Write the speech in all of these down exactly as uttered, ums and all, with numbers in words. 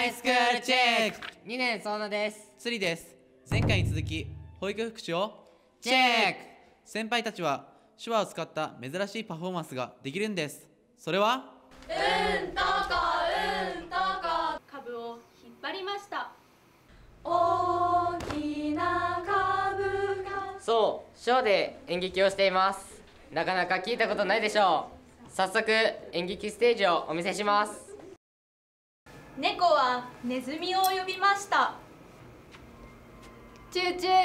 イスクールチェックにねん相馬です。 釣りです。前回に続き保育福祉をチェック。 先輩たちは手話を使った珍しいパフォーマンスができるんです。それはうんとこうんとこ株を引っ張りました。大きな株が。 そう、ショーで演劇をしています。なかなか聞いたことないでしょう。早速演劇ステージをお見せします。 猫はネズミを呼びました。チューチュー。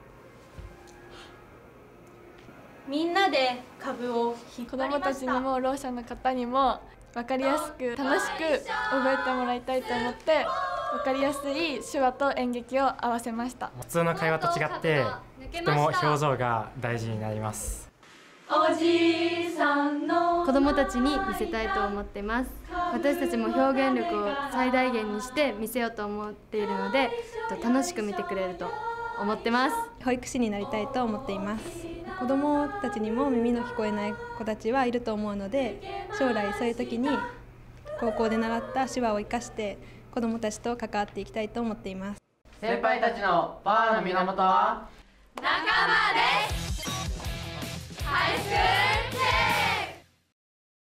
みんなで株を引っ子張りました。 どもたちにもろう者の方にも分かりやすく楽しく覚えてもらいたいと思って分かりやすい手話と演劇を合わせました。 普通の会話と違ってとても表情が大事になります。 おじいさんの子どもたちに見せたいと思っています。私たちも表現力を最大限にして見せようと思っているので楽しく見てくれると思ってます。 保育士になりたいと思っています。子どもたちにも耳の聞こえない子たちはいると思うので、将来そういう時に高校で習った手話を生かして子どもたちと関わっていきたいと思っています。 先輩たちのパワーの源は仲間です。ハイスクール